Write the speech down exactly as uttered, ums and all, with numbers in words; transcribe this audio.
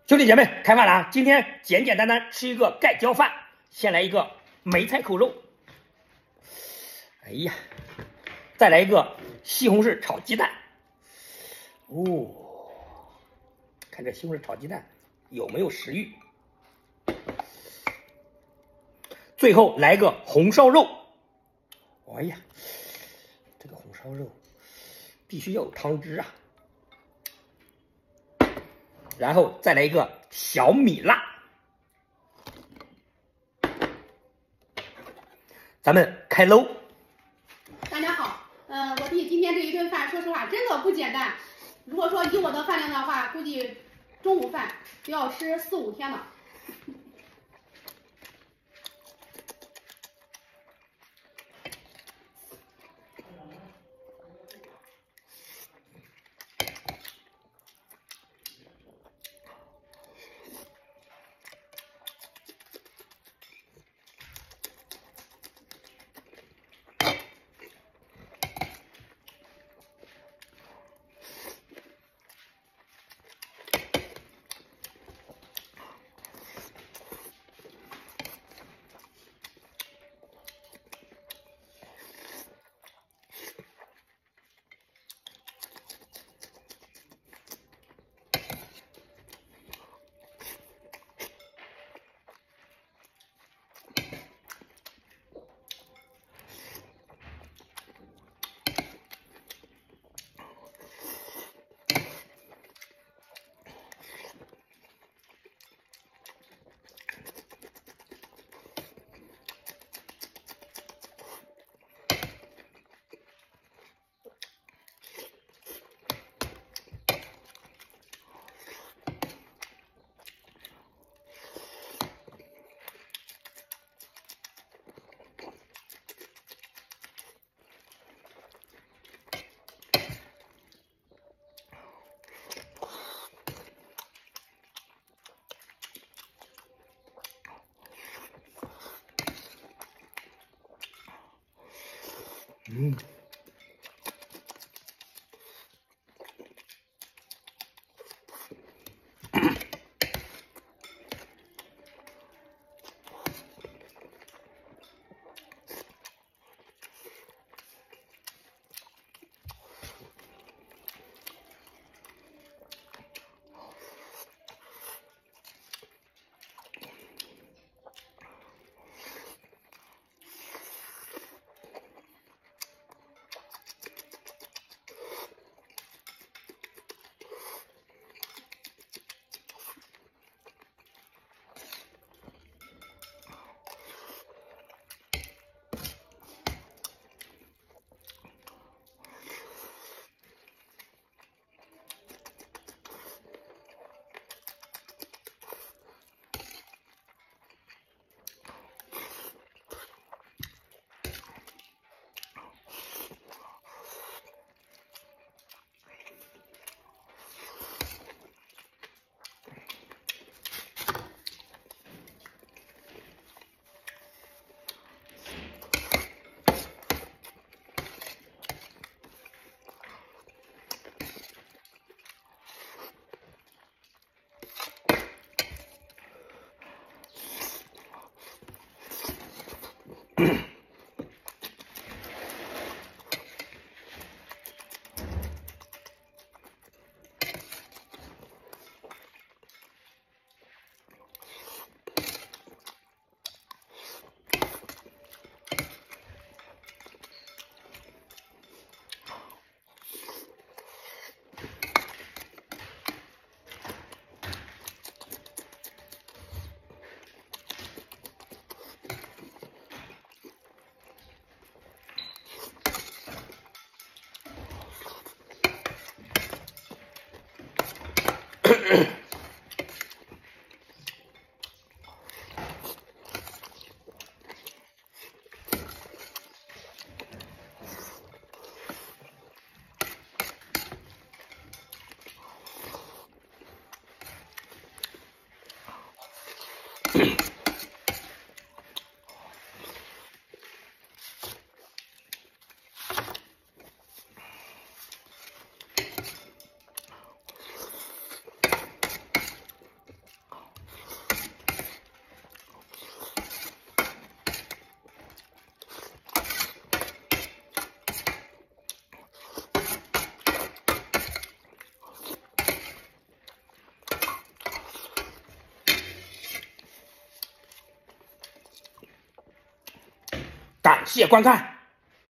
兄弟姐妹，开饭了啊！今天简简单单吃一个盖浇饭，先来一个梅菜扣肉，哎呀，再来一个西红柿炒鸡蛋。哦，看这西红柿炒鸡蛋有没有食欲？最后来个红烧肉。哎呀，这个红烧肉必须要有汤汁啊！然后再来一个小米辣，咱们开喽！ 大家好，嗯、呃，我弟今天这一顿饭，说实话真的不简单。如果说以我的饭量的话，估计中午饭就要吃四五天了。 嗯。 谢观看。